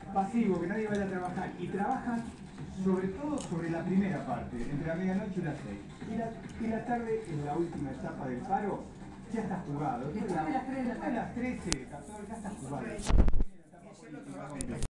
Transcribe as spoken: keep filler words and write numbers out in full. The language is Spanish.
pasivo, que nadie vaya a trabajar. Y trabajan sobre todo sobre la primera parte, entre la medianoche y las seis. Y la, y la tarde, en la última etapa del paro, ya está jugado. Después de las tres de la tarde. Después de las trece, catorce, ya está jugado.